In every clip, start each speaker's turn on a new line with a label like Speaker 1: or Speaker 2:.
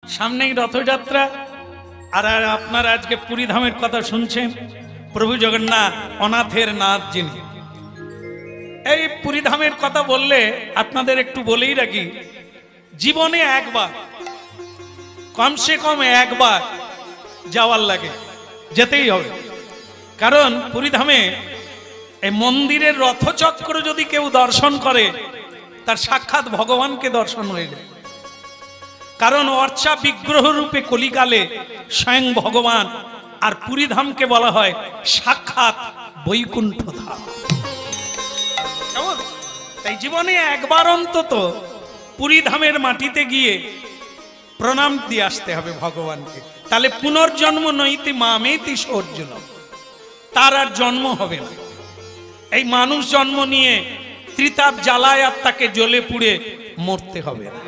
Speaker 1: সামনেই রথযাত্রা, আর আপনারা আজকে পুরী ধামের কথা শুনছেন। প্রভু জগন্নাথ অনাথের নাথ যিনি, এই পুরী ধামের কথা বললে আপনাদের একটু বলেই রাখি, জীবনে একবার, কমসে কম একবার যাওয়ার লাগে, যেতেই হবে। কারণ পুরী ধামে এই মন্দিরের রথচক্র যদি কেউ দর্শন করে, তার সাক্ষাৎ ভগবানকে দর্শন হয়ে যায়। কারণ অর্চা বিগ্রহ রূপে কলিকালে স্বয়ং ভগবান, আর পুরী ধামকে বলা হয় সাক্ষাৎ বৈকুণ্ঠ ধাম। কেমন? তাই জীবনে একবার অন্তত পুরী ধামের মাটিতে গিয়ে প্রণাম দিয়ে আসতে হবে ভগবানকে। তাহলে পুনর্জন্ম নইতে মামেতি সর্জুন, তার আর জন্ম হবে না। এই মানুষ জন্ম নিয়ে ত্রিতাপ জ্বালায় আর তাকে জ্বলে পুড়ে মরতে হবে না।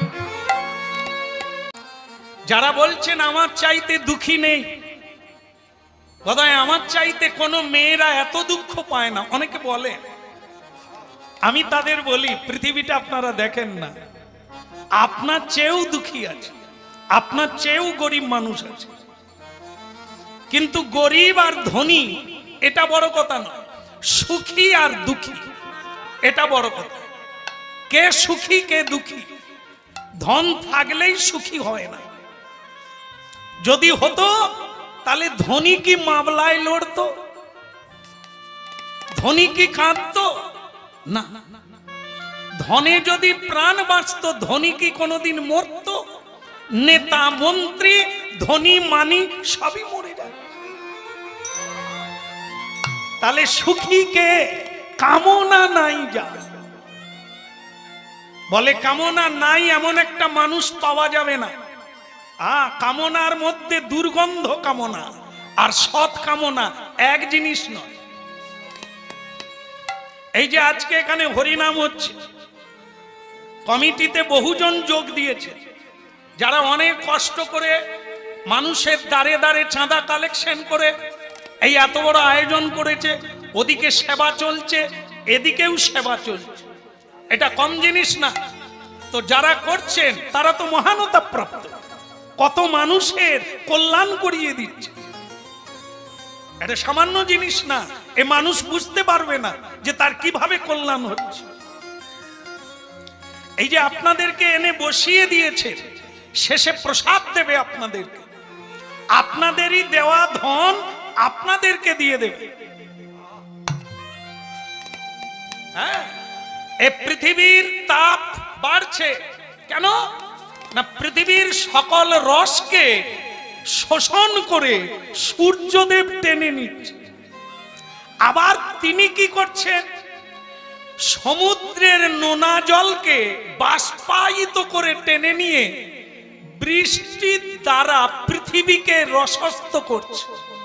Speaker 1: যারা বলছেন আমার চাইতে দুঃখী নেই, বোধহয় আমার চাইতে কোনো মেয়েরা এত দুঃখ পায় না, অনেকে বলে। আমি তাদের বলি, পৃথিবীটা আপনারা দেখেন না, আপনার চেয়েও দুঃখী আছে, আপনার চেয়েও গরিব মানুষ আছে। কিন্তু গরিব আর ধনী এটা বড় কথা নয়, সুখী আর দুঃখী এটা বড় কথা। কে সুখী কে দুঃখী? ধন থাকলেই সুখী হয় না। যদি হতো তাহলে ধনী কি মামলায় লড়তো? ধনী কি কাঁদতো? না। ধনে যদি প্রাণ বাঁচত, ধনী কি কোনোদিন মরতো? নেতা মন্ত্রী ধনী মানি সবই মরে যায়। তাহলে সুখী কে? কামনা নাই যার। বলে কামনা নাই এমন একটা মানুষ পাওয়া যাবে না। কামনার মধ্যে দুর্গন্ধ কামনা আর সৎ কামনা এক জিনিস নয়। এই যে আজকে এখানে হরিনাম হচ্ছে, কমিটিতে বহুজন যোগ দিয়েছে, যারা অনেক কষ্ট করে মানুষের দ্বারে দ্বারে চাঁদা কালেকশন করে এই এত বড় আয়োজন করেছে। ওদিকে সেবা চলছে, এদিকেও সেবা চলছে, এটা কম জিনিস না। তো যারা করছেন তারা তো মহানতা প্রাপ্ত, কত মানুষের কল্যাণ করিয়ে দিচ্ছে। এটা সামান্য জিনিস না, এ মানুষ বুঝতে পারবে না যে তার কিভাবে কল্যাণ হচ্ছে। এই যে আপনাদেরকে এনে বসিয়ে দিয়েছে, শেষে প্রসাদ দেবে আপনাদেরকে, আপনাদেরই দেওয়া ধন আপনাদেরকে দিয়ে দেবে। হ্যাঁ, এ পৃথিবীর তাপ বাড়ছে কেন না? পৃথিবীর সকল রসকে শোষণ করে সূর্যদেব টেনে নিচ্ছে। আবার তিনি কি করছেন? সমুদ্রের নোনা জলকে বাষ্পায়িত করে টেনে নিয়ে বৃষ্টির দ্বারা পৃথিবীকে রসস্থ করছে।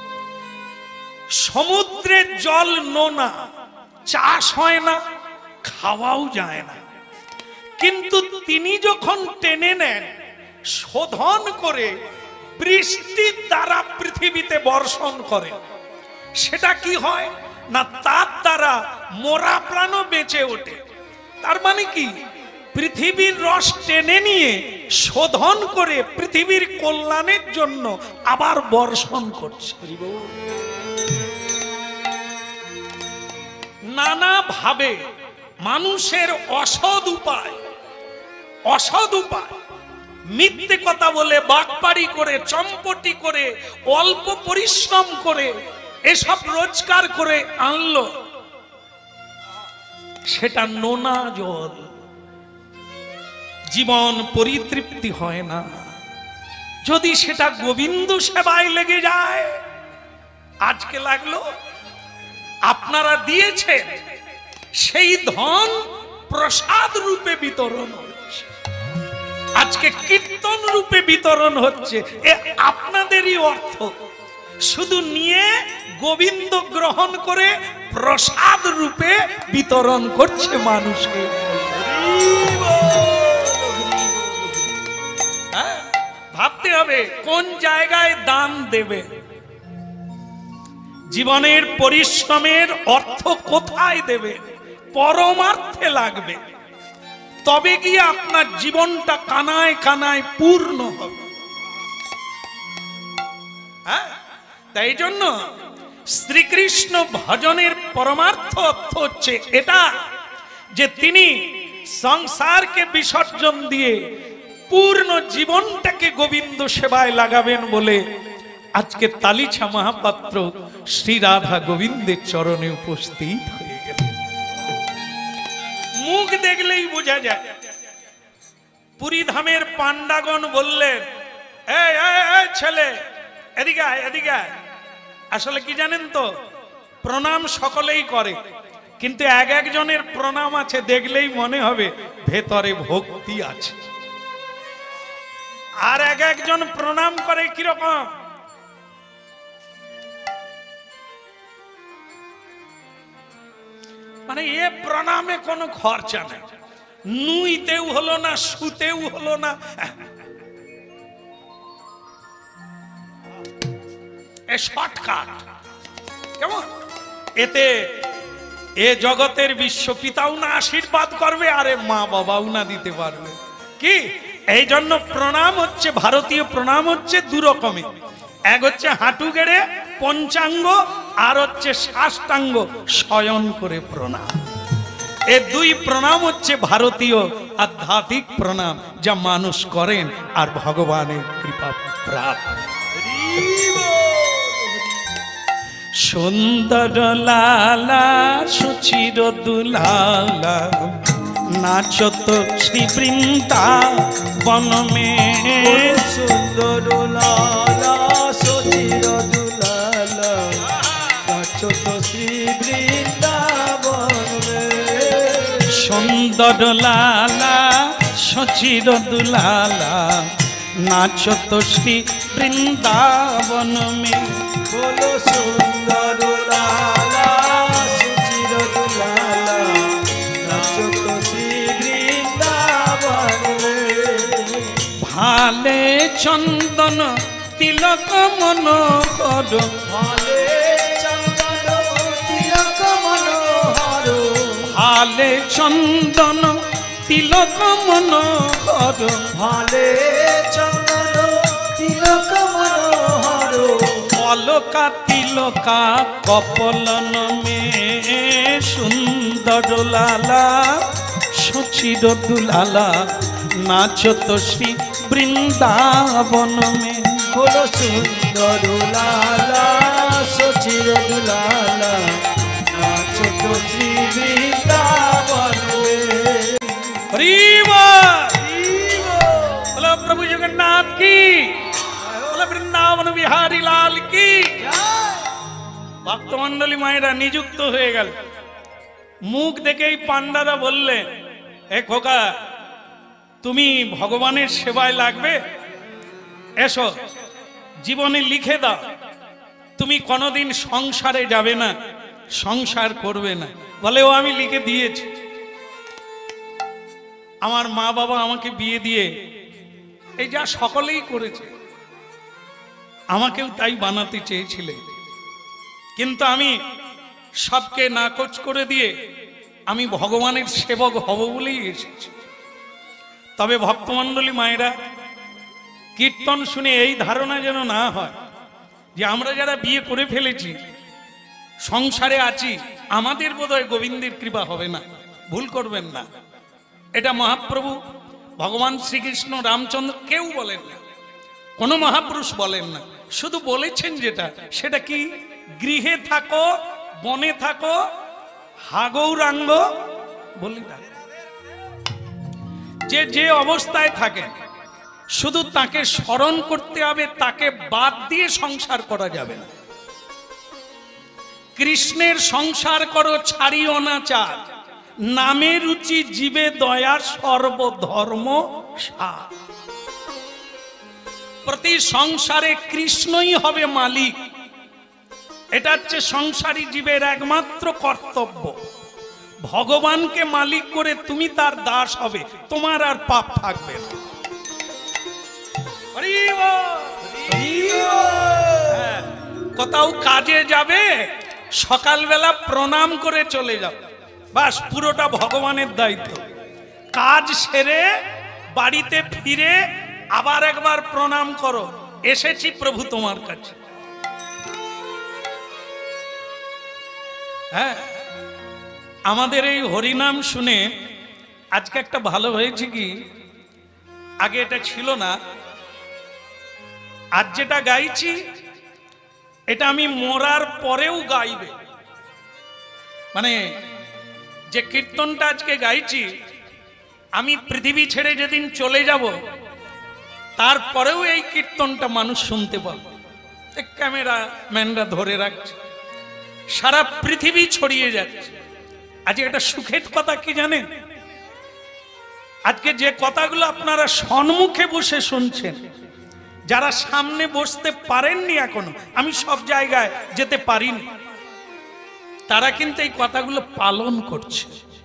Speaker 1: সমুদ্রের জল নোনা, চাষ হয় না, খাওয়াও যায় না, কিন্তু তিনি যখন টেনে নেন, শোধন করে বৃষ্টির দ্বারা পৃথিবীতে বর্ষণ করে, সেটা কি হয় না? তার দ্বারা মরা প্রাণও বেঁচে ওঠে। তার মানে কি? পৃথিবীর রস টেনে নিয়ে শোধন করে পৃথিবীর কল্যাণের জন্য আবার বর্ষণ করছে। নানা ভাবে মানুষের অসৎ উপায়, মিথ্যে কথা বলে, বাটপাড়ি করে, চম্পটি করে, অল্প পরিশ্রম করে এসব রোজগার করে আনলো, সেটা নোনা জল। জীবন পরিতৃপ্তি হয় না। যদি সেটা গোবিন্দ সেবায় লেগে যায়, আজকে লাগলো, আপনারা দিয়েছেন, সেই ধন প্রসাদ রূপে বিতরণ হচ্ছে, আজকে কীর্তন রূপে বিতরণ হচ্ছে। এ আপনাদেরই অর্থ, শুধু নিয়ে গোবিন্দ গ্রহণ করে প্রসাদ রূপে বিতরণ করছে মানুষকে। ভাবতে হবে কোন জায়গায় দান দেবে, জীবনের পরিশ্রমের অর্থ কোথায় দেবে, পরমার্থে লাগবে, তবে গিয়ে আপনার জীবনটা কানায় কানায় পূর্ণ হবে। হ্যাঁ, তাই জন্য শ্রীকৃষ্ণ ভজনের পরমার্থ অর্থ হচ্ছে এটা যে তিনি সংসারকে বিসর্জন দিয়ে পূর্ণ জীবনটাকে গোবিন্দ সেবায় লাগাবেন বলে আজকে তালিছা মহাপাত্র শ্রী রাধা গোবিন্দের চরণে উপস্থিত হয়ে গেলেন। মুখ দেখলেই বোঝা যায়। পুরী ধামের পান্ডাগণ বললেন, এই ছেলে, এদিকে আয়, এদিকে আয়। আসলে কি জানেন তো, প্রণাম সকলেই করে, কিন্তু এক একজনের প্রণাম আছে দেখলেই মনে হবে ভেতরে ভক্তি আছে। আর এক একজন প্রণাম করে কিরকম, মানে এ প্রণামে কোনো খরচা নেই, নুইতেও হলো না, শুতেও হলো না, শর্টকাট। কেমন এতে এ জগতের বিশ্বপিতাও না আশীর্বাদ করবে, আরে মা বাবাও না দিতে পারবে কি। এই জন্য প্রণাম হচ্ছে, ভারতীয় প্রণাম হচ্ছে দু রকমের, এক হচ্ছে হাঁটু গেড়ে পঞ্চাঙ্গ, আর হচ্ছে সাষ্টাঙ্গ শয়ন করে প্রণাম। এই দুই প্রণাম হচ্ছে ভারতীয় আধ্যাত্মিক প্রণাম, যা মানুষ করেন আর ভগবানের কৃপা প্রাপ্ত। সুন্দর লালা সুচির দুলালা নাচত শ্রী বৃন্দাবন মে।
Speaker 2: সুন্দর লালা সুচির দুলালা নাচত শ্রী বৃন্দাবন মে।
Speaker 1: সুন্দর লালা সুচির দুলালা নাচত শ্রী বৃন্দাবন মে।
Speaker 2: বলো সুন্দর লালা সুচির দুলালা নাচত শ্রী বৃন্দাবন মে।
Speaker 1: ভালে চন্দন তিলক মনোহর,
Speaker 2: ভালে চন্দন তিলক মনোহর,
Speaker 1: ভালে চন্দন তিলক মনোহর,
Speaker 2: ভালে চন্দন তিলক মনোহর।
Speaker 1: অলকা তিলকা কপলন মে। সুন্দর লালা সুচির দুলালা নাচত শ্রী বৃন্দাবন মে।
Speaker 2: বলো সুন্দর লালা সুচির দুলালা নাচত শ্রী বৃন্দাবন মে।
Speaker 1: হরি বল প্রভু জগন্নাথ কি, বল বৃন্দাবন বিহারী লাল কি। ভক্তমন্ডলী মায়েরা নিযুক্ত হয়ে গেল। মুখ দেখেই পান্ডারা বললে, এ খোকা, তুমি ভগবানের সেবায় লাগবে, এসো জীবনে লিখে দাও, তুমি কোনোদিন সংসারে যাবে না, সংসার করবে না। বলে, ও আমি লিখে দিয়েছি। আমার মা বাবা আমাকে বিয়ে দিয়ে এই যা সকলেই করেছে, আমাকেও তাই বানাতে চেয়েছিলেন, কিন্তু আমি সবকে নাকচ করে দিয়ে আমি ভগবানের সেবক হব বলেই এসেছি। তবে ভক্তমণ্ডলী মায়েরা, কীর্তন শুনে এই ধারণা যেন না হয় যে আমরা যারা বিয়ে করে ফেলেছি, সংসারে আছি, আমাদের বোধহয় গোবিন্দের কৃপা হবে না। ভুল করবেন না, এটা মহাপ্রভু ভগবান শ্রীকৃষ্ণ রামচন্দ্র কেউ বলেন না, কোনো মহাপুরুষ বলেন না। শুধু বলেছেন যেটা, সেটা কি, গৃহে থাকো বনে থাকো হাগৌরাঙ্গ বলি না, যে যে অবস্থায় থাকেন শুধু তাকে স্মরণ করতে হবে, তাকে বাদ দিয়ে সংসার করা যাবে না। কৃষ্ণের সংসার করো ছাড়ি অনাচার, নামে রুচি জীবে দয়া সর্বধর্ম সার। প্রতি সংসারে কৃষ্ণই হবে মালিক, এটা হচ্ছে সংসারী জীবের একমাত্র কর্তব্য। ভগবানকে মালিক করে তুমি তার দাস হবে, তোমার আর পাপ থাকবে না। হ্যাঁ, কোথাও কাজে যাবে, সকালবেলা প্রণাম করে চলে যাও, বাস পুরোটা ভগবানের দায়িত্ব। কাজ সেরে বাড়িতে ফিরে আবার একবার প্রণাম করো, এসেছি প্রভু তোমার কাছে। হ্যাঁ, আমাদের এই হরিনাম শুনে আজকে একটা ভালো হয়েছে কি, আগে এটা ছিল না। আজ যেটা গাইছি এটা আমি মরার পরেও গাইবে, মানে যে কীর্তনটা আজকে গাইছি আমি পৃথিবী ছেড়ে যেদিন চলে যাব তারপরেও এই কীর্তনটা মানুষ শুনতে পাবে। ক্যামেরা ম্যানরা ধরে রাখছে, সারা পৃথিবী ছড়িয়ে যাচ্ছে। আজকে একটা সুখের কথা কি জানেন, আজকে যে কথাগুলো আপনারা সম্মুখে বসে শুনছেন, যারা সামনে বসতে পারেননি এখনো, আমি সব জায়গায় যেতে পারিনি, তারা কিন্তু এই কথাগুলো পালন করছে।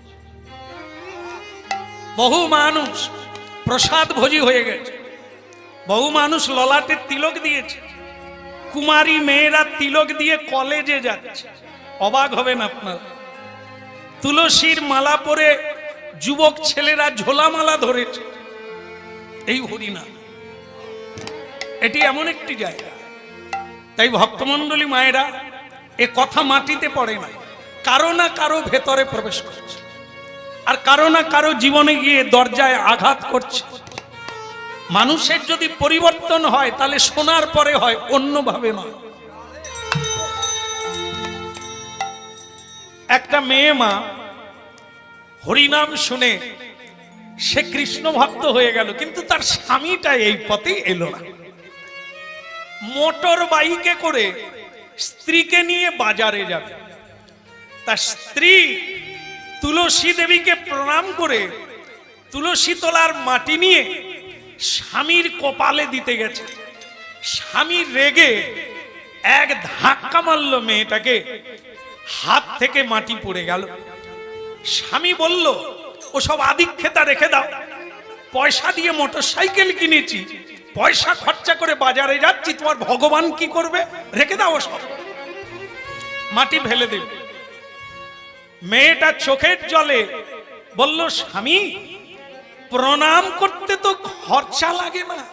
Speaker 1: বহু মানুষ প্রসাদ ভোজি হয়ে গেছে, বহু মানুষ ললাটে তিলক দিয়েছে, কুমারী মেয়েরা তিলক দিয়ে কলেজে যাচ্ছে। অবাক হবেন আপনারা, তুলসীর মালা পরে যুবক ছেলেরা ঝোলামালা ধরেছে। এই হরিনাম, এটি এমন একটি জায়গা। তাই ভক্তমণ্ডলী মায়েরা, এ কথা মাটিতে পড়ে না, কারো না কারো ভেতরে প্রবেশ করছে, আর কারো না কারো জীবনে গিয়ে দরজায় আঘাত করছে। মানুষের যদি পরিবর্তন হয় তাহলে শোনার পরে হয়, অন্যভাবে নয়। একটা মেয়ে মা হরিনাম শুনে সে কৃষ্ণ ভক্ত হয়ে গেল, কিন্তু তার স্বামীটা এই পথে এলো না। মোটর বাইকে করে স্ত্রীকে নিয়ে বাজারে যাবে, তার স্ত্রী তুলসী দেবীকে প্রণাম করে তুলসী তলার মাটি নিয়ে স্বামীর কপালে দিতে গেছে। স্বামী রেগে এক ধাক্কা মারল মেয়েটাকে, হাত থেকে মাটি পড়ে গেল। স্বামী বলল, ওসব আদিক্ষেতা রেখে দাও, পয়সা দিয়ে মোটরসাইকেল কিনেছি, পয়সা খরচা করে বাজারে যাচ্ছি, তোমার ভগবান কি করবে, রেখে দাও ওসব, মাটি ফেলে দেবে। মেয়েটা চোখের জলে বলল, স্বামী প্রণাম করতে তো খরচা লাগে না,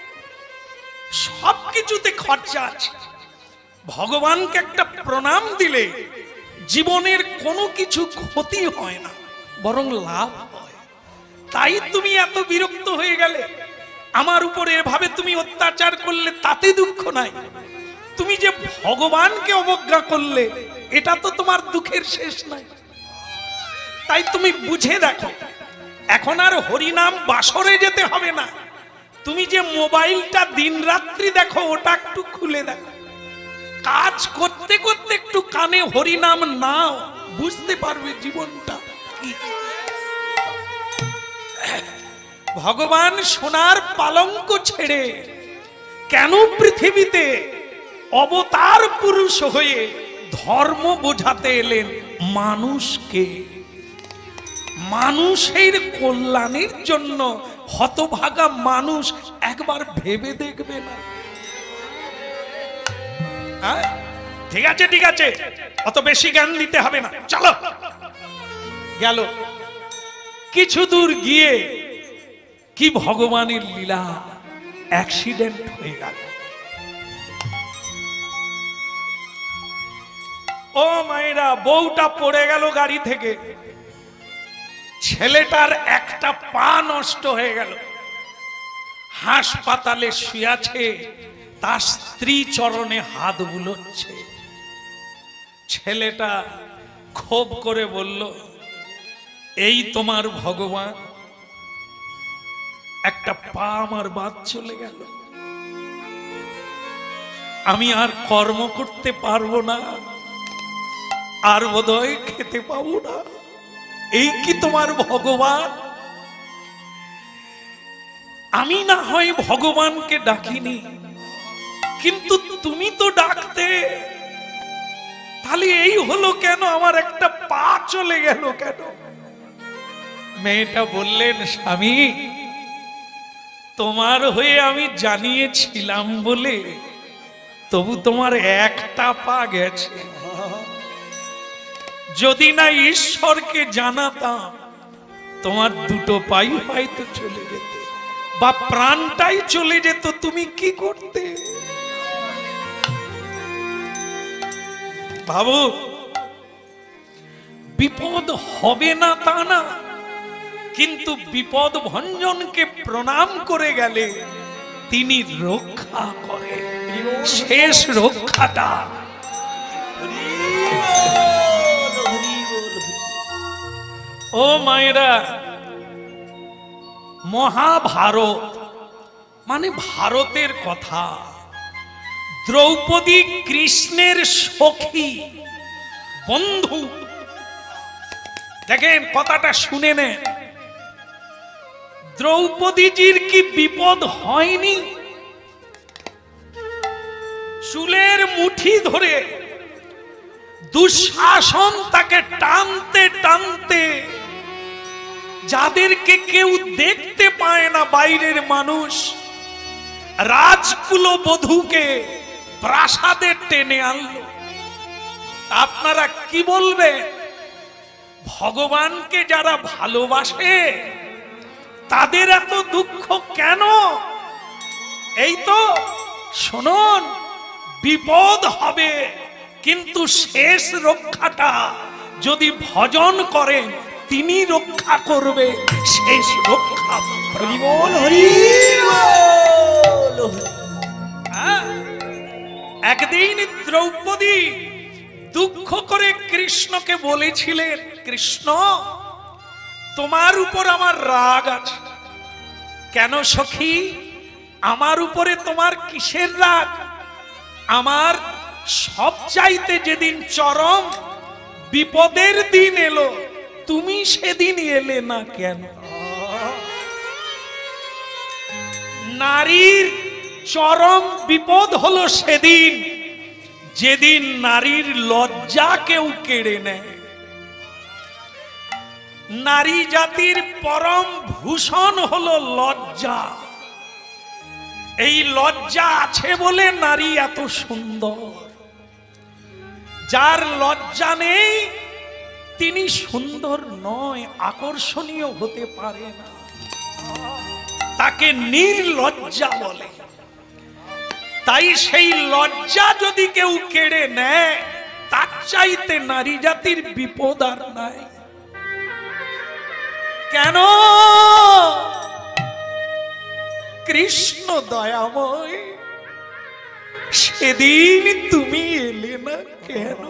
Speaker 1: সবকিছুতে খরচা আছে, ভগবানকে একটা প্রণাম দিলে জীবনের কোনো কিছু ক্ষতি হয় না, বরং লাভ হয়। তাই তুমি এত বিরক্ত হয়ে গেলে, আমার উপরে এভাবে তুমি অত্যাচার করলে, তাতে দুঃখ নাই। তুমি যে ভগবানকে অবজ্ঞা করলে, এটা তো তোমার দুঃখের শেষ নাই। তাই তুমি বুঝে দেখো, এখন আর হরিনাম বাসরে যেতে হবে না। তুমি যে মোবাইলটা দিন রাত্রি দেখো, ওটা একটু খুলে দেখো, কাজ করতে করতে একটু কানে হরিনাম নাও, বুঝতে পারবে জীবনটা কি। ভগবান সোনার পালঙ্ক ছেড়ে কেন পৃথিবীতে অবতার পুরুষ হয়ে ধর্ম বোঝাতে এলেন মানুষকে? মানুষের কল্যাণের জন্য। হতভাগা মানুষ একবার ভেবে দেখবে না? ঠিক আছে ঠিক আছে, অত বেশি জ্ঞান দিতে হবে না, চলো। গেল কিছু দূর গিয়ে কি ভগবানের লীলা, অ্যাক্সিডেন্ট হয়ে গেল। ও মায়েরা, বউটা পড়ে গেল গাড়ি থেকে, ছেলেটার একটা পা নষ্ট হয়ে গেল, হাসপাতালে শুয়াছে, তার স্ত্রী চরণে হাত বুলোচ্ছে। ছেলেটা ক্ষোভ করে বলল, এই তোমার ভগবান, একটা পা আমার বাদ চলে গেল, আমি আর কর্ম করতে পারবো না, আর বোধহয় খেতে পাবো না, এই কি তোমার ভগবান? আমি না হয় ভগবানকে ডাকিনি, কিন্তু তুমি তো ডাকতে, তাহলে এই হলো কেন, আমার একটা পা চলে গেল কেন? মেয়েটা বললেন, স্বামী তোমার হয়ে আমি জানিয়েছিলাম বলে তবু তোমার একটা পা গেছে, যদি না ঈশ্বরকে জানাতাম তোমার দুটো পাই হয়তো চলে যেত, বা প্রাণটাই চলে যেত, তুমি কি করতে? ভাবো, বিপদ হবে না তা না, কিন্তু বিপদ ভঞ্জনকে প্রণাম করে গেলে তিনি রক্ষা করে। শেষ রক্ষাটা ও মায়েরা, মহাভারত মানে ভারতের কথা। দ্রৌপদী কৃষ্ণের সখী বন্ধু। দেখেন কথাটা শুনে নেন, দ্রৌপদীজির কি বিপদ হয়নি? চুলের মুঠি ধরে দুঃশাসন তাকে টানতে টানতে, যাদেরকে কেউ দেখতে পায় না বাইরের মানুষ, রাজকুল বধূকে প্রাসাদে টেনে আনলো। আপনারা কি বলবে? ভগবানকে যারা ভালোবাসে তাদের এত দুঃখ কেন? এই তো শুনুন, বিপদ হবে কিন্তু শেষ রক্ষাটা যদি ভজন করেন তিনি রক্ষা করবে। শেষ রক্ষা একদিন দ্রৌপদী দুঃখ করে কৃষ্ণকে বলেছিলেন, কৃষ্ণ তোমার উপর আমার রাগ আছে। কেন সখী, আমার উপরে তোমার কিসের রাগ? আমার সবচাইতে যেদিন চরম বিপদের দিন এলো তুমি সেদিন এলে না কেন? নারীর চরম বিপদ হলো সেদিন যেদিন নারীর লজ্জা কেউ কেড়ে নেয়। নারী জাতির পরম ভূষণ হলো লজ্জা। এই লজ্জা আছে বলে নারী এত সুন্দর। যার লজ্জা নেই তিনি সুন্দর নয়, আকর্ষণীয় হতে পারে না, তাকে নির্লজ্জা বলে। তাই সেই লজ্জা যদি কেউ কেড়ে নেয় তার চাইতে নারী জাতির বিপদ আর নাই। কেন? কৃষ্ণ দয়াময়, সেদিন তুমি এলে না কেন?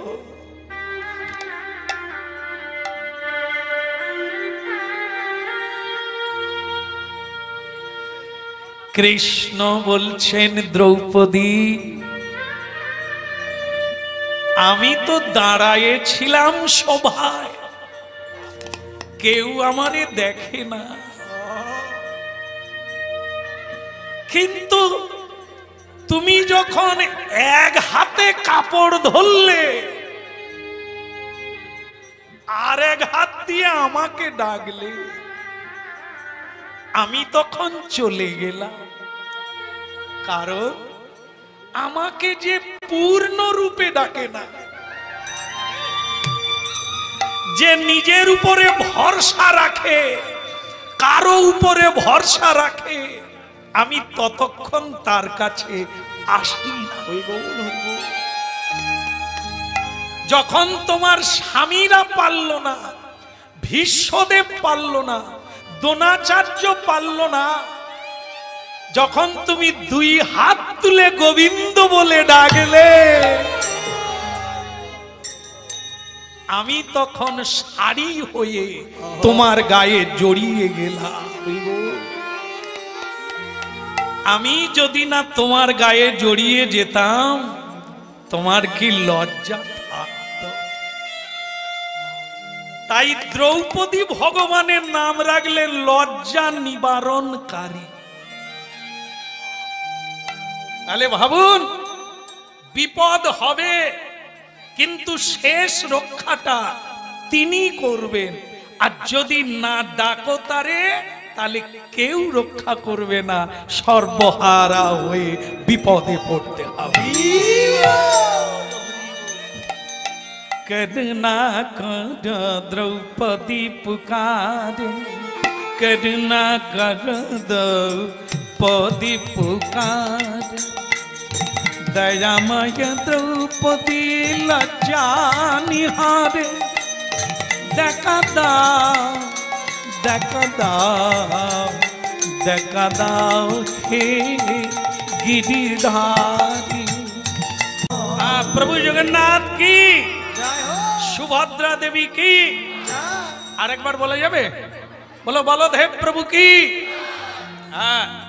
Speaker 1: কৃষ্ণ বলছেন, দ্রৌপদী আমি তো দাঁড়ায়েছিলাম সভায়, কেউ আমারে দেখে না, কিন্তু তুমি যখন এক হাতে কাপড় ধরলে আর এক হাত দিয়ে আমাকে ডাকলে, আমি তখন চলে গেলাম। কারণ আমাকে যে পূর্ণ রূপে ডাকে না, যে নিজের উপরে ভরসা রাখে, কারো উপরে ভরসা রাখে, আমি ততক্ষণ তার কাছে আসি না। যখন তোমার স্বামীরা পারল না, ভীষ্মদেব পারল না, দ্রোণাচার্য পারল না, যখন তুমি দুই হাত তুলে গোবিন্দ বলে ডাকলে, আমি তখন শাড়ি হয়ে তোমার গায়ে জড়িয়ে গেলাম। আমি যদি না তোমার গায়ে জড়িয়ে যেতাম তোমার কি লজ্জা থাকতো? তাই দ্রৌপদী ভগবানের নাম রাখলে লজ্জা নিবারণকারী। তাহলে ভাবুন, বিপদ হবে কিন্তু শেষ রক্ষাটা তিনি করবেন। আর যদি না ডাকো তারে, তাহলে কেউ রক্ষা করবে না, সর্বহারা হয়ে বিপদে পড়তে হবে। করুণা কর দ্রৌপদী পুকারে, করুণা কর দ্রৌপদী পুকারে, দয়াময় দ্রৌপদী লজ্জা নিহারে, দেখা দাও দেখা দাও দেখা দাও হে गिरिधारी। प्रभु जगन्नाथ की, सुभद्रा देवी की, আর একবার বলা যাবে? বলো বলদেব প্রভু কি। হ্যাঁ